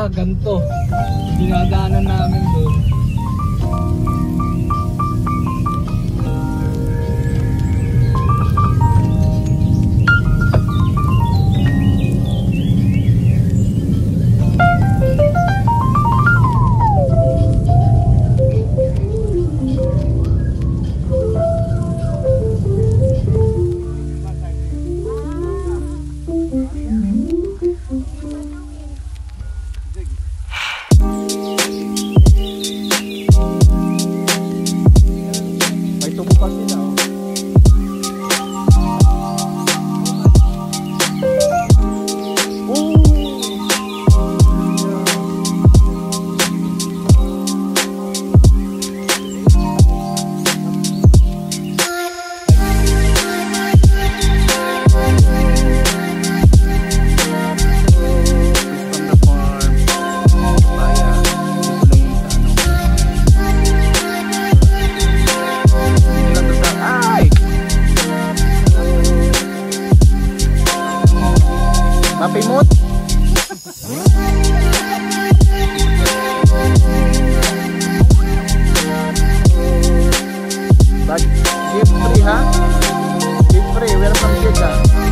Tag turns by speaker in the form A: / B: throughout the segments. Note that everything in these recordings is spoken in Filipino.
A: ganito. Dinadaanan namin doon.
B: Mapimot. But give free ha? Give free, welcome kita.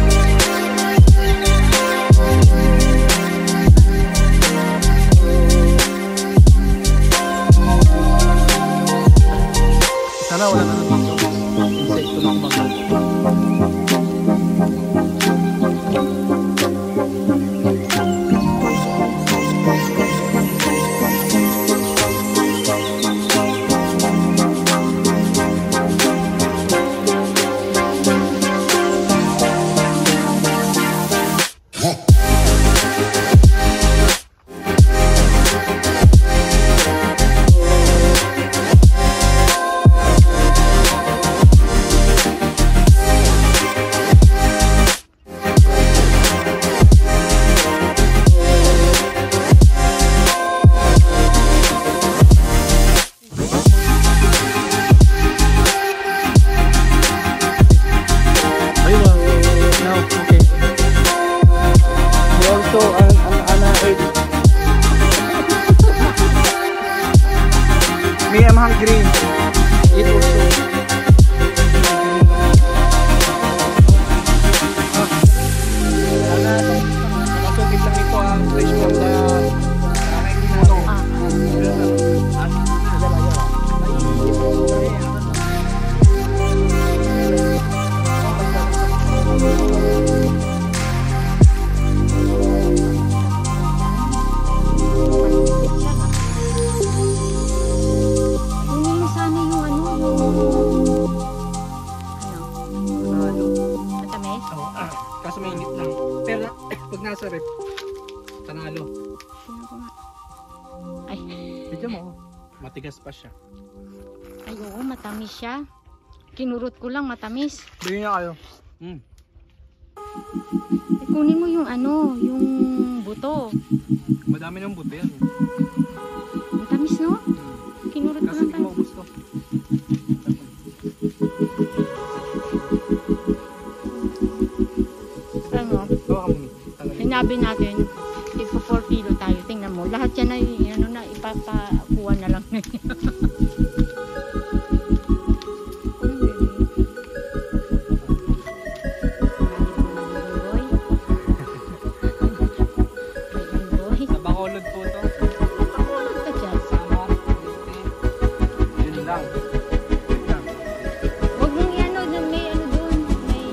B: Sana wala na dito. Insekto na kumakain. Me, I'm hungry. Eat also. Nakasukit lang ito ang fresh from the kaso mainit lang. Pero pag nasa rep, tanalo.
C: Ay.
A: Bigyan mo. Matigas pa siya.
C: Ay, oo, matamis siya. Kinurot ko lang, matamis.
A: Bigyan niya kayo.
C: Kunin mo yung ano, yung buto.
A: Madami ng buto yan.
C: Matamis, no? Kinurot ko
A: kasi
C: lang.
A: Kasi maubos to.
C: Sinabi natin, ipo 4 kilo tayo. Tingnan mo, lahat yan ay ano na, ipapakuha na lang.
A: Sa Bacolod po to.
C: Bacolod ka dyan.
A: Yun lang.
C: Huwag mong ano, may ano doon. May...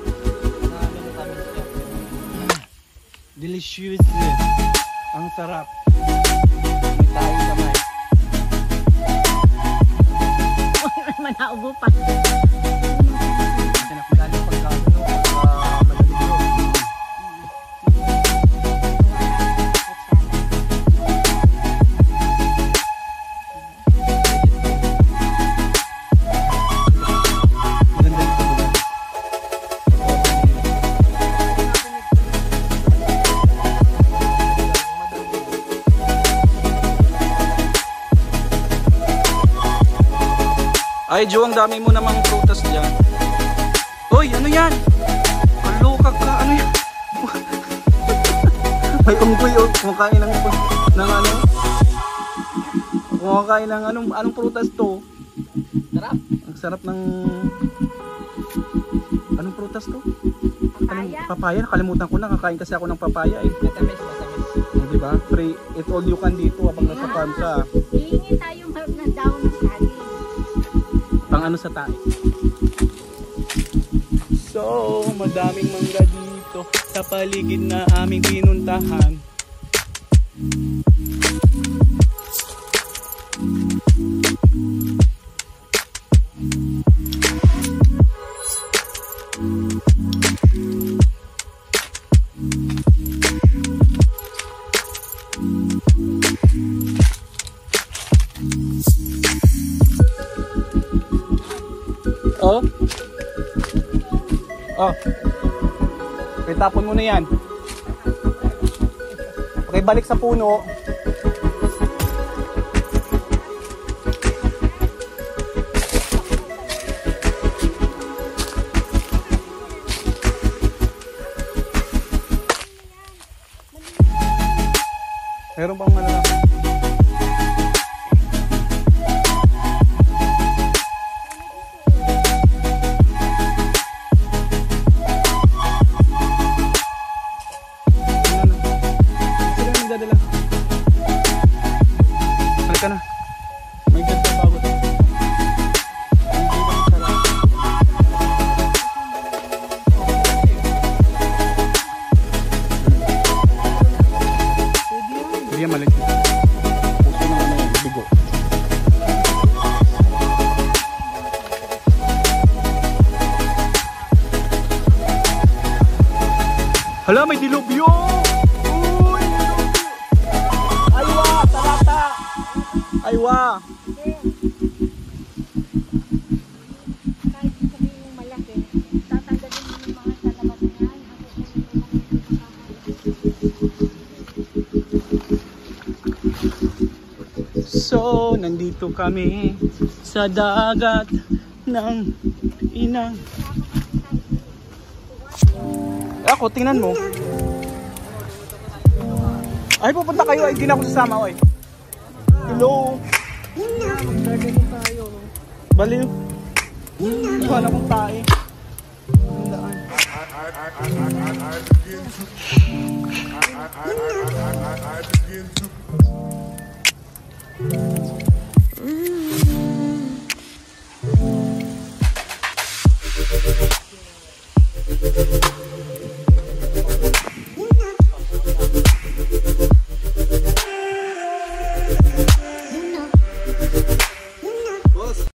A: Delicious. Ang sarap. May tayong kamay.
C: Manaubo pa.
A: Pinakmadali pagkakano. Malalig yun. Ay, Jo, ang dami mo namang prutas dyan. Hoy, ano yan? Kalukag ka, ano yan? May unggoy, oh. Kumakain lang ito. ng ano? Kumakain ng anong prutas to?
B: Sarap.
A: Ang sarap ng... Anong prutas to? Anong
C: Papaya.
A: papaya? Nakalimutan ko na. Kakain kasi ako ng papaya eh.
B: Matamis, matamis.
A: O, diba? Free, it all you can dito habang nasa farm ka.
C: Hihingi tayong ng daon ng saging.
A: Pang ano sa tayo. So, madaming mangga dito sa paligid na aming pinuntahan. Oh. Oh. Itapon mo na yan. Okay, balik sa puno. Meron bang malalaki? Ka na. May ganda bago to. Hindi ba masarap? Hindi yan maliit. Puso na ano yung bigo. Hala, may dilubyo! Uy! Aywa! Tarata! Aywa!
C: Kahit sabihin mong malaki, tatanggalin mo yung mga salamat niyan.
A: So, nandito kami sa dagat ng inang. Ako, tingnan mo. Ay, pupunta kayo. Ay, hindi na ako sasama. Ay. Hello. Baliw. Wala kong tae.
D: I begin